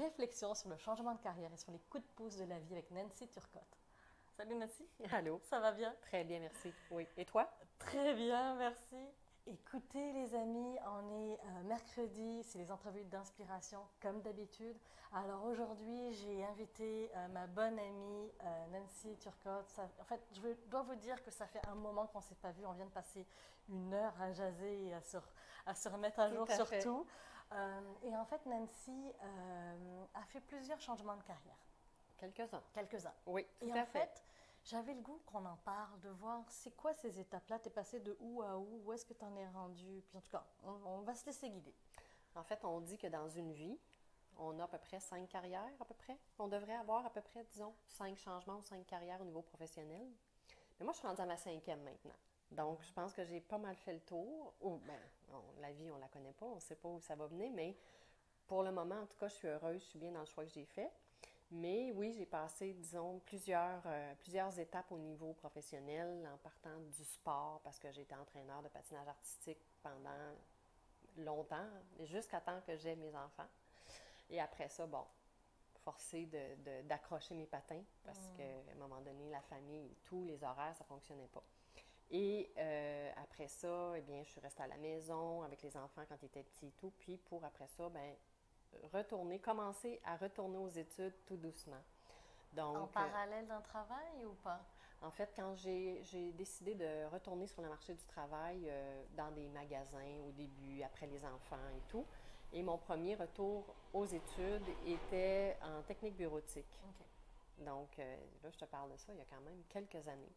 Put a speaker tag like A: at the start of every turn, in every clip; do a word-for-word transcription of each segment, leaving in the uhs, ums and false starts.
A: réflexions sur le changement de carrière et sur les coups de pouce de la vie avec Nancy Turcotte. Salut Nancy.
B: Allô.
A: Ça va bien?
B: Très bien, merci. Oui. Et toi?
A: Très bien, merci. Écoutez les amis, on est euh, mercredi, c'est les entrevues d'inspiration comme d'habitude. Alors aujourd'hui, j'ai invité euh, ma bonne amie euh, Nancy Turcotte. Ça- en fait, je veux- dois vous dire que ça fait un moment qu'on ne s'est pas vu. On vient de passer une heure à jaser et à se, re- à se remettre à
B: Tout
A: jour
B: à
A: sur
B: fait.
A: tout. Euh, et en fait, Nancy euh, a fait plusieurs changements de carrière,
B: Quelques-uns.
A: quelques-uns.
B: Oui, tout
A: Et
B: à
A: en
B: fait.
A: fait, j'avais le goût qu'on en parle, de voir c'est quoi ces étapes-là, t'es passé de où à où, où est-ce que t'en es rendu, puis en tout cas, on, on va se laisser guider.
B: En fait, on dit que dans une vie, on a à peu près cinq carrières, à peu près. On devrait avoir à peu près, disons, cinq changements ou cinq carrières au niveau professionnel. Mais moi, je suis rendue à ma cinquième maintenant. Donc, je pense que j'ai pas mal fait le tour. Ou, ben, on- la vie, on la connaît pas, on sait pas où ça va venir, mais pour le moment, en tout cas, je suis heureuse, je suis bien dans le choix que j'ai fait. Mais oui, j'ai passé, disons, plusieurs, euh, plusieurs étapes au niveau professionnel en partant du sport parce que j'étais entraîneur de patinage artistique pendant longtemps, jusqu'à temps que j'ai mes enfants. Et après ça, bon, forcé de, de- d'accrocher mes patins parce qu'à un moment donné, la famille, tous les horaires, ça ne fonctionnait pas. Et euh, après ça, eh bien, je suis restée à la maison avec les enfants quand ils étaient petits et tout. Puis pour après ça, ben, retourner, commencer à retourner aux études tout doucement.
A: En
B: Donc, euh,
A: parallèle d'un travail ou pas?
B: en fait, quand j'ai, j'ai décidé de retourner sur le marché du travail euh, dans des magasins au début, après les enfants et tout, et mon premier retour aux études était en technique bureautique.
A: Ok.
B: Donc, euh, là, je te parle de ça il y a quand même quelques années.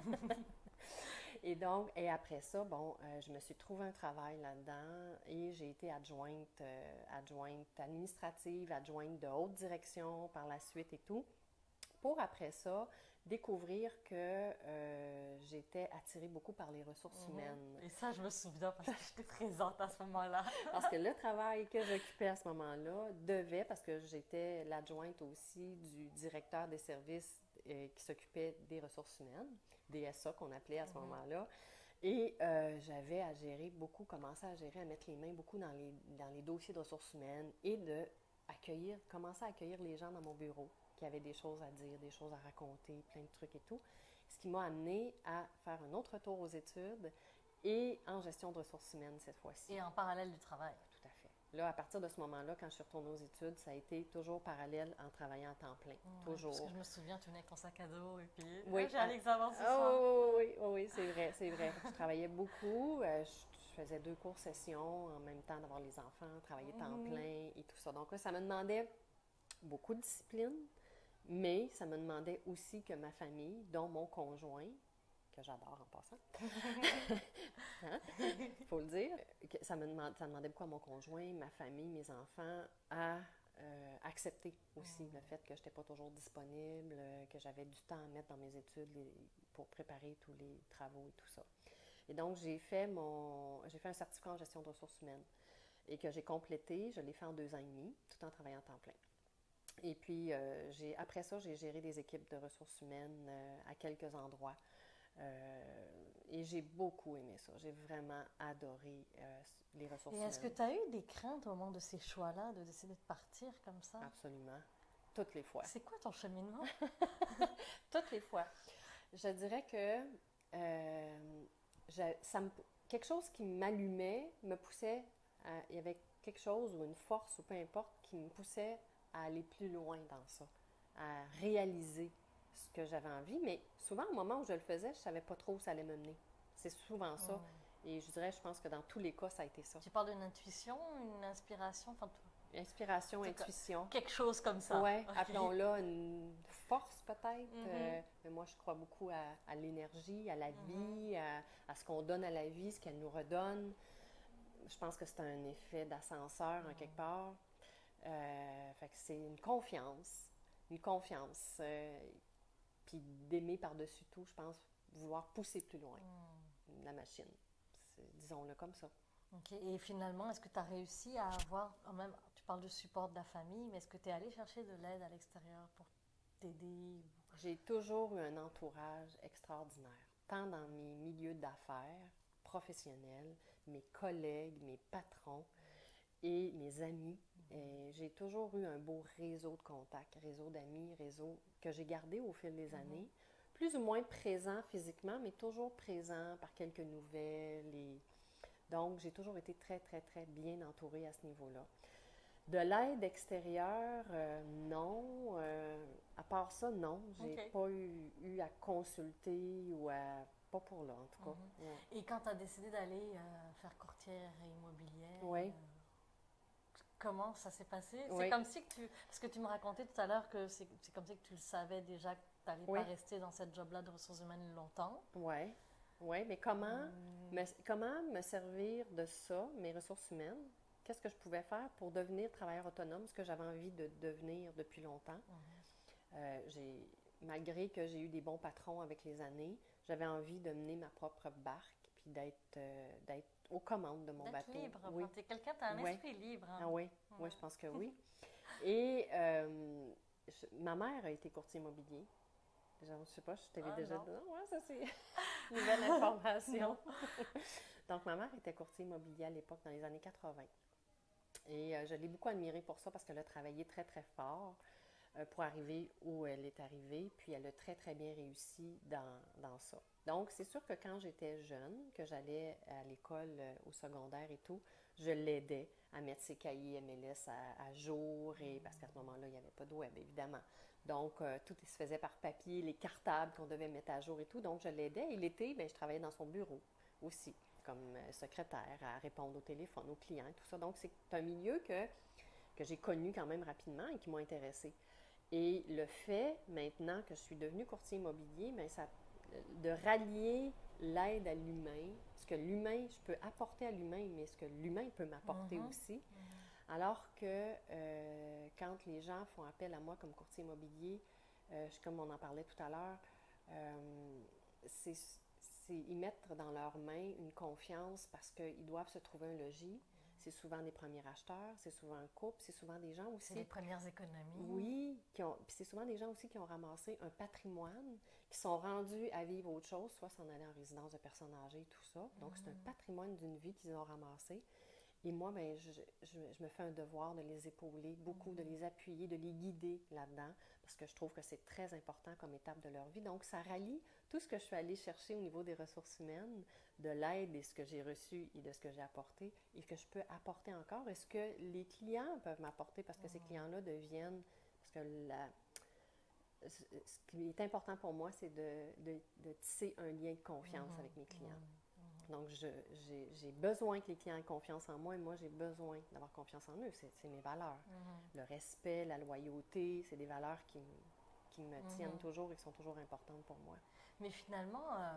B: Et donc, et après ça, bon, euh, je me suis trouvé un travail là-dedans et j'ai été adjointe, euh, adjointe administrative, adjointe de haute direction par la suite et tout. Pour après ça, découvrir que euh, j'étais attirée beaucoup par les ressources
A: Mhm.
B: humaines.
A: Et ça, je me souviens parce que j'étais présente à ce moment-là.
B: Parce que le travail que j'occupais à ce moment-là devait, parce que j'étais l'adjointe aussi du directeur des services euh, qui s'occupait des ressources humaines, D S A qu'on appelait à ce
A: Mhm.
B: moment-là. Et euh, j'avais à gérer beaucoup, commencé à gérer, à mettre les mains beaucoup dans les, dans les dossiers de ressources humaines et de accueillir, commencer à accueillir les gens dans mon bureau qui avaient des choses à dire, des choses à raconter, plein de trucs et tout. Ce qui m'a amené à faire un autre tour aux études et en gestion de ressources humaines cette fois-ci.
A: Et en parallèle du travail.
B: Tout à fait. Là, à partir de ce moment-là, quand je suis retournée aux études, ça a été toujours parallèle en travaillant à temps plein.
A: Ouais, parce que
B: Toujours.
A: je me souviens, tu venais avec ton sac à dos et puis ah,
B: Oui,
A: j'ai un
B: à-
A: examen ce soir.
B: oh, oui, oui, oui, c'est vrai, c'est vrai. Fait que je travaillais beaucoup. euh, je, je faisais deux cours sessions en même temps d'avoir les enfants, travailler temps
A: Mhm.
B: plein et tout ça. Donc là, ça me demandait beaucoup de discipline, mais ça me demandait aussi que ma famille, dont mon conjoint, que j'adore en passant, hein, faut le dire, que ça me demande, ça demandait beaucoup à mon conjoint, ma famille, mes enfants, à euh, accepter aussi le fait que je n'étais pas toujours disponible, euh, que j'avais du temps à mettre dans mes études les- pour préparer tous les travaux et tout ça. Et donc, j'ai fait mon, j'ai fait un certificat en gestion de ressources humaines et que j'ai complété. Je l'ai fait en deux ans et demi, tout en travaillant à temps plein. Et puis, euh, j'ai, après ça, j'ai géré des équipes de ressources humaines euh, à quelques endroits. Euh, et j'ai beaucoup aimé ça. J'ai vraiment adoré euh, les
A: Et
B: ressources
A: est-ce que
B: humaines.
A: tu as eu des craintes au moment de ces choix-là, de décider de partir comme ça?
B: Absolument. Toutes les fois.
A: C'est quoi ton cheminement?
B: Toutes les fois. Je dirais que euh, je- ça me- quelque chose qui m'allumait me poussait à- il y avait quelque chose ou une force ou peu importe qui me poussait à aller plus loin dans ça, à réaliser ce que j'avais envie. Mais souvent, au moment où je le faisais, je savais pas trop où ça allait me mener. C'est souvent ça.
A: Hmm.
B: Et je dirais, je pense que dans tous les cas, ça a été ça.
A: Tu parles d'une intuition, une inspiration, enfin, tout-
B: Inspiration,
A: en tout cas,
B: intuition.
A: quelque chose comme ça.
B: Ouais,
A: Ok.
B: appelons-la une force peut-être.
A: Mhm.
B: Euh, mais moi, je crois beaucoup à, à l'énergie, à la
A: Mhm.
B: vie, à, à ce qu'on donne à la vie, ce qu'elle nous redonne. Je pense que c'est un effet d'ascenseur en quelque part. Euh, fait que c'est une confiance, une confiance. Euh, puis d'aimer par-dessus tout, je pense, vouloir pousser plus loin la machine. C'est- disons-le comme ça.
A: Ok. Et finalement, est-ce que tu as réussi à avoir, quand même, tu parles de support de la famille, mais est-ce que tu es allé chercher de l'aide à l'extérieur pour t'aider?
B: J'ai toujours eu un entourage extraordinaire, tant dans mes milieux d'affaires, professionnels, mes collègues, mes patrons et mes amis. Et j'ai toujours eu un beau réseau de contacts, réseau d'amis, réseau que j'ai gardé au fil des années. Mm-hmm. Plus ou moins présent physiquement, mais toujours présent par quelques nouvelles. Et... Donc, j'ai toujours été très, très, très bien entourée à ce niveau-là. De l'aide extérieure, euh, non. Euh, à part ça, non. J'ai okay. pas eu, eu à consulter ou à... Pas pour là, en tout cas.
A: Mm-hmm. Ouais. Et quand tu as décidé d'aller euh, faire courtière immobilière,
B: oui.
A: euh, comment ça s'est passé?
B: Oui.
A: C'est comme si que tu... Parce que tu me racontais tout à l'heure que c'est, c'est comme si que tu le savais déjà que tu n'allais oui. pas rester dans cette job-là de ressources humaines longtemps.
B: Oui. Oui, mais comment, mm. me, comment me servir de ça, mes ressources humaines? Qu'est-ce que je pouvais faire pour devenir travailleur autonome, ce que j'avais envie de devenir depuis longtemps. Mm-hmm. Euh, j'ai, malgré que j'ai eu des bons patrons avec les années, j'avais envie de mener ma propre barque puis d'être, euh, d'être aux commandes de mon
A: d'être
B: bateau.
A: Libre. Oui. T'es quelqu'un, tu as un
B: ouais.
A: esprit libre. Hein?
B: Ah oui, ouais. oui, je pense que oui. Et euh, je, ma mère a été courtier immobilier. Je ne sais pas, je t'avais ah, déjà dit. Non, ouais, ça c'est une nouvelle information. Donc, ma mère était courtier immobilier à l'époque, dans les années quatre-vingt. Et euh, je l'ai beaucoup admirée pour ça parce qu'elle a travaillé très, très fort euh, pour arriver où elle est arrivée. Puis, elle a très, très bien réussi dans, dans ça. Donc, c'est sûr que quand j'étais jeune, que j'allais à l'école, euh, au secondaire et tout, je l'aidais à mettre ses cahiers M L S à, à jour. Et, parce qu'à ce moment-là, il n'y avait pas de web, évidemment. Donc, euh, tout se faisait par papier, les cartables qu'on devait mettre à jour et tout. Donc, je l'aidais. Et l'été, bien, je travaillais dans son bureau aussi, comme secrétaire, à répondre au téléphone, aux clients et tout ça. Donc, c'est un milieu que, que j'ai connu quand même rapidement et qui m'a intéressée. Et le fait, maintenant que je suis devenue courtier immobilier, bien, ça, de rallier l'aide à l'humain, ce que l'humain, je peux apporter à l'humain, mais ce que l'humain peut m'apporter mm-hmm. aussi. Mm-hmm. Alors que euh, quand les gens font appel à moi comme courtier immobilier, euh, comme on en parlait tout à l'heure, euh, c'est... c'est y mettre dans leurs mains une confiance parce qu'ils doivent se trouver un logis. C'est souvent des premiers acheteurs, c'est souvent un couple, c'est souvent des gens aussi...
A: C'est les premières économies.
B: Oui, qui ont, puis c'est souvent des gens aussi qui ont ramassé un patrimoine, qui sont rendus à vivre autre chose, soit s'en aller en résidence de personnes âgées, tout ça. Donc, mm-hmm. c'est un patrimoine d'une vie qu'ils ont ramassé. Et moi, ben, je, je, je me fais un devoir de les épauler, beaucoup, mm-hmm. de les appuyer, de les guider là-dedans, parce que je trouve que c'est très important comme étape de leur vie. Donc, ça rallie tout ce que je suis allée chercher au niveau des ressources humaines, de l'aide et ce que j'ai reçu et de ce que j'ai apporté, et que je peux apporter encore, et ce que les clients peuvent m'apporter, parce que mm-hmm. ces clients-là deviennent... Parce que la, ce qui est important pour moi, c'est de, de, de tisser un lien de confiance mm-hmm. avec mes clients. Mm-hmm. Donc, je, j'ai, j'ai besoin que les clients aient confiance en moi et moi, j'ai besoin d'avoir confiance en eux. C'est, c'est mes valeurs. Mm-hmm. Le respect, la loyauté, c'est des valeurs qui, qui me mm-hmm. tiennent toujours et qui sont toujours importantes pour moi.
A: Mais finalement, euh,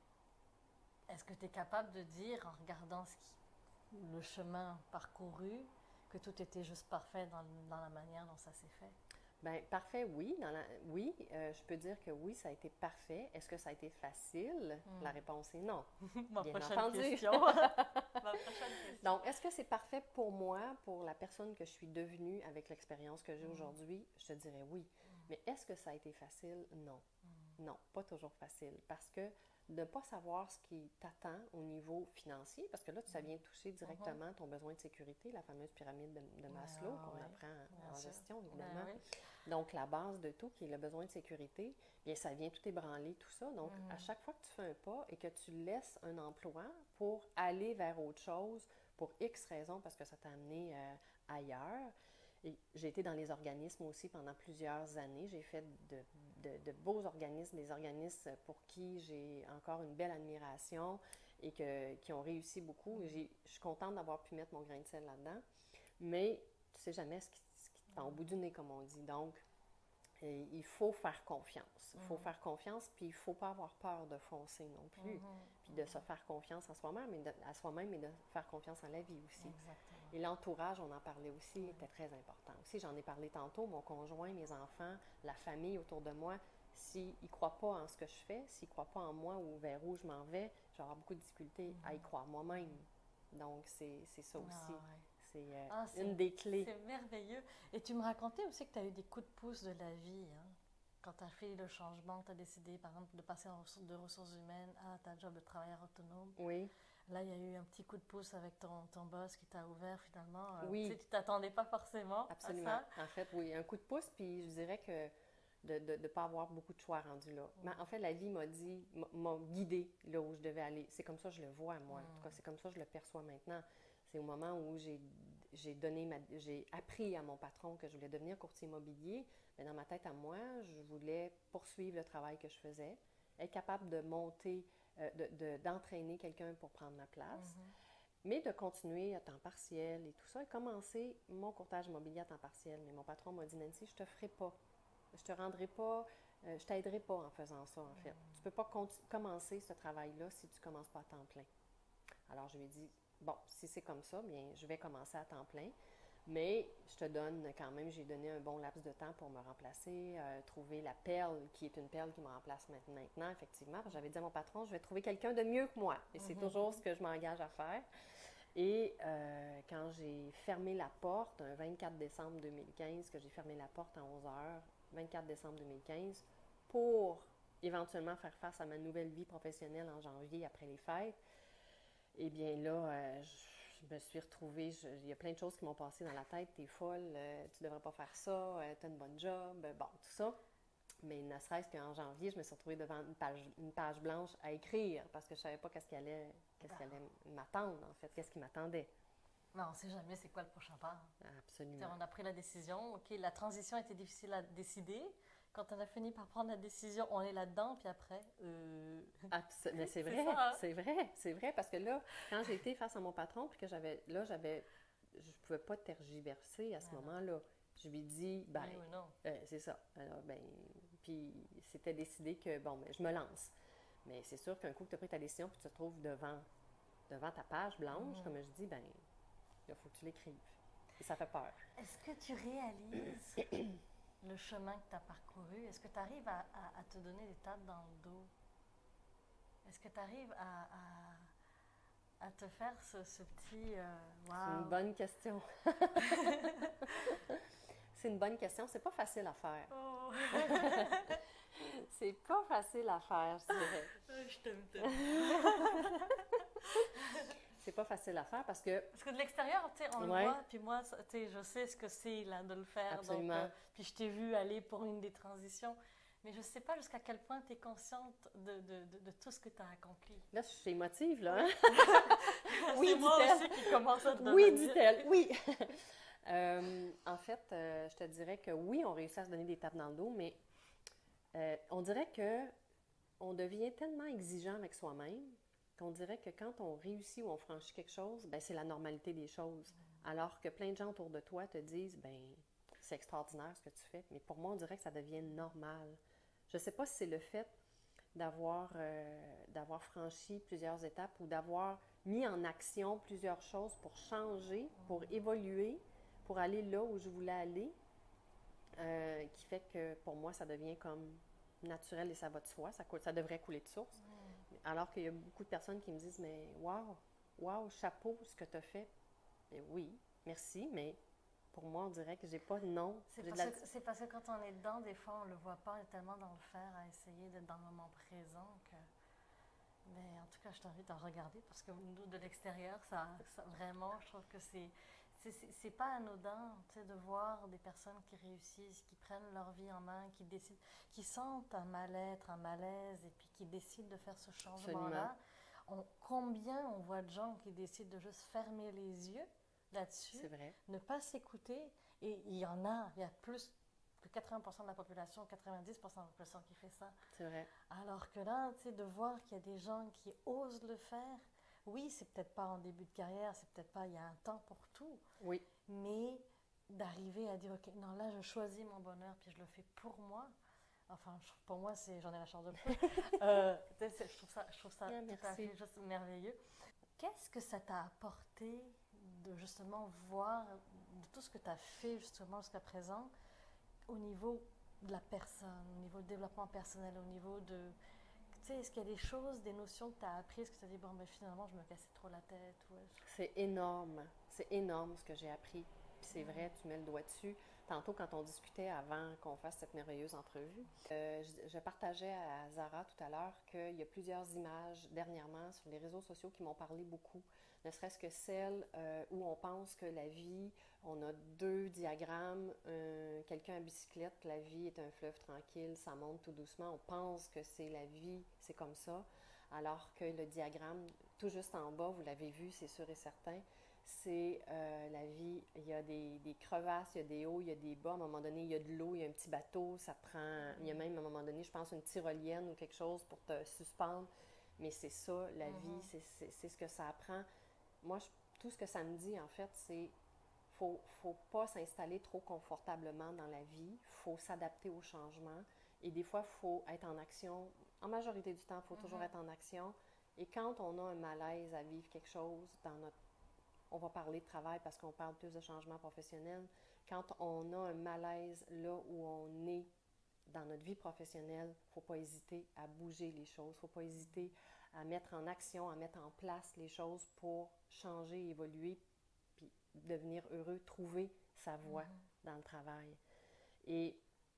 A: est-ce que tu es capable de dire, en regardant ce qui, le chemin parcouru, que tout était juste parfait dans, dans la manière dont ça s'est fait?
B: Bien, parfait, oui. Dans la, oui, euh, je peux dire que oui, ça a été parfait. Est-ce que ça a été facile? Mm. La réponse est non.
A: Ma
B: Bien
A: prochaine
B: entendu.
A: question. Ma prochaine question.
B: Donc, est-ce que c'est parfait pour moi, pour la personne que je suis devenue avec l'expérience que j'ai mm. aujourd'hui? Je te dirais oui. Mm. Mais est-ce que ça a été facile? Non. Mm. Non, pas toujours facile. Parce que de ne pas savoir ce qui t'attend au niveau financier, parce que là, ça vient toucher directement mm-hmm. ton besoin de sécurité, la fameuse pyramide de, de Maslow ah, qu'on ouais. apprend bien en sûr. Gestion, évidemment. Ben, oui. Donc, la base de tout, qui est le besoin de sécurité, bien, ça vient tout ébranler, tout ça. Donc, mm-hmm. à chaque fois que tu fais un pas et que tu laisses un emploi pour aller vers autre chose, pour X raisons, parce que ça t'a amené euh, ailleurs. Et j'ai été dans les organismes aussi pendant plusieurs années. J'ai fait de, de, de beaux organismes, des organismes pour qui j'ai encore une belle admiration et que, qui ont réussi beaucoup. Mm-hmm. J'ai, je suis contente d'avoir pu mettre mon grain de sel là-dedans. Mais tu ne sais jamais ce qui, ce qui te prend au bout du nez, comme on dit. Donc, et, il faut faire confiance. Il faut mm-hmm. faire confiance, puis il ne faut pas avoir peur de foncer non plus. Mm-hmm. Puis de se faire confiance à soi-même, et de, à soi-même et de faire confiance en la vie aussi.
A: Exactement.
B: Et l'entourage, on en parlait aussi, était très important aussi. J'en ai parlé tantôt, mon conjoint, mes enfants, la famille autour de moi, s'ils ne croient pas en ce que je fais, s'ils ne croient pas en moi ou vers où je m'en vais, j'aurai beaucoup de difficultés mm-hmm. à y croire moi-même. Donc, c'est, c'est ça aussi. Ah, ouais. C'est, euh, ah, c'est une des clés.
A: C'est merveilleux. Et tu me racontais aussi que tu as eu des coups de pouce de la vie, hein? Quand tu as fait le changement, tu as décidé, par exemple, de passer en ressources, de ressources humaines à ta job de travailleur autonome.
B: Oui.
A: là, il y a eu un petit coup de pouce avec ton, ton boss qui t'a ouvert finalement. Euh,
B: Oui.
A: Tu sais, tu t'attendais pas forcément
B: Absolument.
A: à ça.
B: En fait, oui, un coup de pouce, puis je dirais que de ne de, de pas avoir beaucoup de choix rendus là. Mais en fait, la vie m'a dit, m'a m'a guidée là où je devais aller. C'est comme ça que je le vois, moi. En tout cas, c'est comme ça que je le perçois maintenant. C'est au moment où j'ai j'ai donné ma, j'ai appris à mon patron que je voulais devenir courtier immobilier. Mais dans ma tête à moi, je voulais poursuivre le travail que je faisais, être capable de monter, euh, de, de- d'entraîner quelqu'un pour prendre ma place, mais de continuer à temps partiel et tout ça, et commencer mon courtage immobilier à temps partiel. Mais mon patron m'a dit, Nancy, je te ferai pas. Je te rendrai pas, euh, je t'aiderai pas en faisant ça, en fait. Tu peux pas conti- commencer ce travail-là si tu commences pas à temps plein. Alors, je lui ai dit, bon, si c'est comme ça, bien, je vais commencer à temps plein. Mais je te donne quand même, j'ai donné un bon laps de temps pour me remplacer, euh, trouver la perle, qui est une perle qui me remplace maintenant, effectivement. Parce que j'avais dit à mon patron, je vais trouver quelqu'un de mieux que moi. Et c'est toujours ce que je m'engage à faire. Et euh, quand j'ai fermé la porte, un vingt-quatre décembre deux mille quinze, que j'ai fermé la porte à onze heures, vingt-quatre décembre deux mille quinze, pour éventuellement faire face à ma nouvelle vie professionnelle en janvier après les fêtes, eh bien là, euh, je, je me suis retrouvée, je- il y a plein de choses qui m'ont passé dans la tête. T'es folle, euh, tu devrais pas faire ça, euh, t'as une bonne job, euh, bon, tout ça. Mais ne serait-ce qu'en janvier, je me suis retrouvée devant une page, une page blanche à écrire parce que je savais pas qu'est-ce qui allait, qu'est-ce qui allait m'attendre, en fait, qu'est-ce qui m'attendait.
A: Non, on sait jamais c'est quoi le prochain pas. Tu sais,
B: Absolument.
A: on a pris la décision. Ok, la transition était difficile à décider. Quand on a fini par prendre la décision, on est là-dedans, puis après, euh,
B: Abs- mais c'est
A: c'est
B: vrai,
A: ça, hein?
B: c'est vrai, c'est vrai, parce que là, quand j'ai été face à mon patron, puis que j'avais, là, j'avais, je pouvais pas tergiverser à ce
A: Non, non.
B: moment-là. Je lui ai dit, ben,
A: Oui ou non.
B: euh, c'est ça. Alors, ben, puis c'était décidé que, bon, ben, je me lance. Mais c'est sûr qu'un coup que tu as pris ta décision, puis tu te retrouves devant, devant ta page blanche, comme je dis, ben, il faut que tu l'écrives. Et ça fait peur.
A: Est-ce que tu réalises le chemin que tu as parcouru? Est-ce que tu arrives à, à- à te donner des tapes dans le dos? Est-ce que tu arrives à, à- à te faire ce, ce petit euh,
B: C'est une
A: wow?
B: bonne question. C'est une bonne question. C'est pas facile à faire.
A: Oh.
B: C'est pas facile à faire, je dirais.
A: Je t'aime tellement.
B: C'est pas facile à faire parce que,
A: Parce que de l'extérieur, tu sais, on
B: Ouais.
A: le voit, puis moi, ça- tu sais, je sais ce que c'est là de le faire.
B: Absolument.
A: Donc, euh, puis je t'ai vu aller pour une des transitions, mais je sais pas jusqu'à quel point tu es consciente de, de, de, de tout ce que tu as accompli.
B: là, je suis émotive, là. Hein?
A: Oui, c'est moi
B: dit-elle.
A: aussi qui commence à te
B: Oui,
A: devenir.
B: dit-elle, oui. Euh, en fait, euh, je te dirais que oui, on réussit à se donner des tapes dans le dos, mais euh, on dirait que on devient tellement exigeant avec soi-même qu'on dirait que quand on réussit ou on franchit quelque chose, ben c'est la normalité des choses. Alors que plein de gens autour de toi te disent, ben c'est extraordinaire ce que tu fais, mais pour moi, on dirait que ça devient normal. Je ne sais pas si c'est le fait d'avoir euh, d'avoir franchi plusieurs étapes ou d'avoir mis en action plusieurs choses pour changer, pour évoluer, pour aller là où je voulais aller, euh, qui fait que pour moi, ça devient comme naturel et ça va de soi, ça, coule, ça devrait couler de source. Alors qu'il y a beaucoup de personnes qui me disent, mais waouh, waouh, chapeau ce que tu as fait. Et oui, merci, mais pour moi, on dirait que j'ai pas de nom.
A: C'est
B: J'ai de
A: parce,
B: la-
A: que- c'est parce que quand on est dedans, des fois, on le voit pas, on est tellement dans le faire à essayer d'être dans le moment présent que. Mais en tout cas, je t'invite à regarder parce que nous, de l'extérieur, ça, ça- vraiment, je trouve que c'est. C'est, c'est- c'est pas anodin, tu sais, de voir des personnes qui réussissent, qui prennent leur vie en main, qui décident, qui sentent un mal-être, un malaise, et puis qui décident de faire ce changement-là. On- combien on voit de gens qui décident de juste fermer les yeux là-dessus,
B: C'est vrai.
A: ne pas s'écouter, et il y en a, il y a plus que quatre-vingts pour cent de la population, quatre-vingt-dix pour cent de la population qui fait ça.
B: C'est vrai.
A: Alors que là, tu sais, de voir qu'il y a des gens qui osent le faire, oui, c'est peut-être pas en début de carrière, c'est peut-être pas, il y a un temps pour tout,
B: Oui,
A: mais d'arriver à dire, ok, non, là, je choisis mon bonheur, puis je le fais pour moi. Enfin, je- pour moi, c'est, j'en ai la chance de le faire. Euh, tu sais, c'est- je trouve ça, je trouve ça
B: Ah,
A: tout à
B: merci.
A: fait juste merveilleux. Qu'est-ce que ça t'a apporté de justement voir de tout ce que tu as fait justement jusqu'à présent au niveau de la personne, au niveau du développement personnel, au niveau de... Tu sais, est-ce qu'il y a des choses, des notions que tu as apprises, que tu as dit, bon, ben finalement, je me cassais trop la tête, ou...
B: C'est énorme. C'est énorme ce que j'ai appris. Puis c'est vrai, tu mets le doigt dessus. tantôt quand on discutait avant qu'on fasse cette merveilleuse entrevue, euh, je, je partageais à Zara tout à l'heure qu'il y a plusieurs images dernièrement sur les réseaux sociaux qui m'ont parlé beaucoup, ne serait-ce que celle euh, où on pense que la vie, on a deux diagrammes, euh, quelqu'un en bicyclette, la vie est un fleuve tranquille, ça monte tout doucement, on pense que c'est la vie, c'est comme ça, alors que le diagramme, tout juste en bas, vous l'avez vu, c'est sûr et certain, c'est euh, la vie, il y a des, des crevasses, il y a des hauts, il y a des bas, à un moment donné, il y a de l'eau, il y a un petit bateau, ça prend, il y a même à un moment donné, je pense, une tyrolienne ou quelque chose pour te suspendre, mais c'est ça, la mm-hmm. vie, c'est, c'est, c'est ce que ça apprend. Moi, je, tout ce que ça me dit, en fait, c'est faut, faut pas s'installer trop confortablement dans la vie, faut s'adapter au changement, et des fois, il faut être en action. En majorité du temps, il faut mm-hmm. toujours être en action, et quand on a un malaise à vivre quelque chose dans notre on va parler de travail parce qu'on parle plus de changement professionnel. Quand on a un malaise là où on est dans notre vie professionnelle, il ne faut pas hésiter à bouger les choses, il ne faut pas hésiter à mettre en action, à mettre en place les choses pour changer, évoluer, puis devenir heureux, trouver sa voie mm-hmm. dans le travail. Et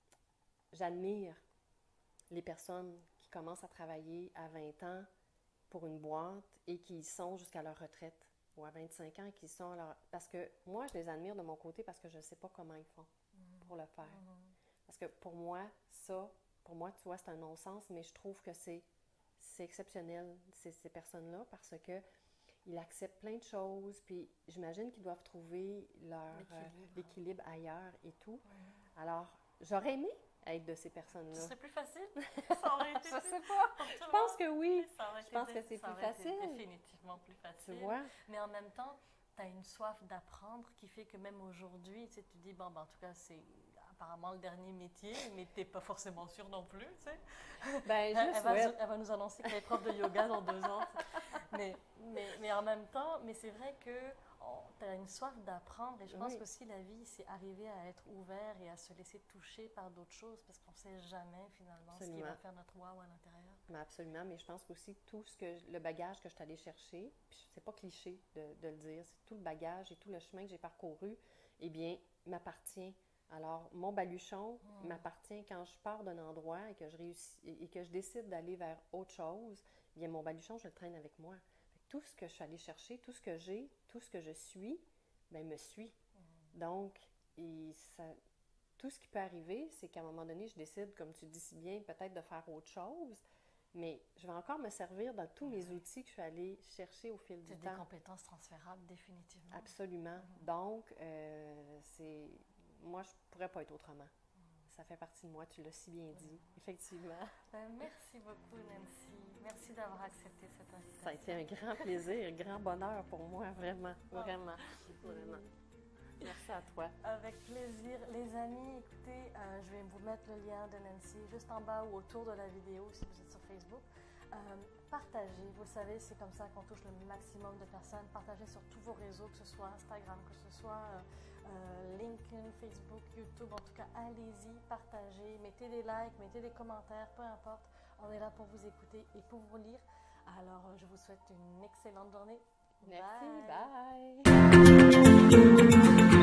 B: j'admire les personnes qui commencent à travailler à vingt ans pour une boîte et qui y sont jusqu'à leur retraite. Ou à vingt-cinq ans, qui sont alors. Parce que moi, je les admire de mon côté parce que je ne sais pas comment ils font mm-hmm. pour le faire. Mm-hmm. Parce que pour moi, ça, pour moi, tu vois, c'est un non-sens, mais je trouve que c'est, c'est exceptionnel, ces, ces personnes-là, parce que ils acceptent plein de choses, puis j'imagine qu'ils doivent trouver leur l'équilibre, euh, l'équilibre ailleurs et tout. Mm-hmm. Alors, j'aurais aimé être de ces personnes-là.
A: Ce serait plus facile? Ça aurait été
B: je sais pas. Je pense que oui. Je pense que c'est
A: ça
B: plus facile.
A: Définitivement plus facile.
B: Tu vois?
A: Mais en même temps, tu as une soif d'apprendre qui fait que même aujourd'hui, tu sais, tu dis, bon, ben, en tout cas, c'est apparemment le dernier métier, mais tu n'es pas forcément sûre non plus, tu sais.
B: Ben, je
A: elle,
B: souhaite.
A: va, elle va nous annoncer qu'elle est prof de yoga dans deux ans. mais, mais, mais en même temps, mais c'est vrai que tu as une soif d'apprendre et je pense oui. qu'aussi la vie, c'est arriver à être ouvert et à se laisser toucher par d'autres choses parce qu'on ne sait jamais finalement absolument. Ce qui va faire notre wow à l'intérieur.
B: Mais absolument, mais je pense qu'aussi tout ce que le bagage que je suis allée chercher, puis c'est pas cliché de, de le dire, c'est tout le bagage et tout le chemin que j'ai parcouru, eh bien, m'appartient. Alors, mon baluchon mmh. m'appartient quand je pars d'un endroit et que je réussis et que je décide d'aller vers autre chose, eh bien, mon baluchon, je le traîne avec moi. Tout ce que je suis allée chercher, tout ce que j'ai, tout ce que je suis, bien, me suit. Mm. Donc, et ça, tout ce qui peut arriver, c'est qu'à un moment donné, je décide, comme tu dis si bien, peut-être de faire autre chose, mais je vais encore me servir de tous mes outils que je suis allée chercher au fil du temps.
A: C'est des compétences transférables, définitivement.
B: Absolument. Mm. Donc, euh, c'est moi, je ne pourrais pas être autrement. Mm. Ça fait partie de moi, tu l'as si bien dit, mm. effectivement.
A: Ben, merci beaucoup, Nancy. Merci d'avoir accepté cette invitation.
B: Ça a été un grand plaisir, un grand bonheur pour moi, vraiment, oh. vraiment, vraiment. Merci à toi.
A: Avec plaisir. Les amis, écoutez, euh, je vais vous mettre le lien de Nancy juste en bas ou autour de la vidéo si vous êtes sur Facebook. Euh, partagez, vous le savez, c'est comme ça qu'on touche le maximum de personnes. Partagez sur tous vos réseaux, que ce soit Instagram, que ce soit euh, euh, LinkedIn, Facebook, YouTube. En tout cas, allez-y, partagez, mettez des likes, mettez des commentaires, peu importe. On est là pour vous écouter et pour vous lire. Alors, je vous souhaite une excellente journée.
B: Merci, bye. bye.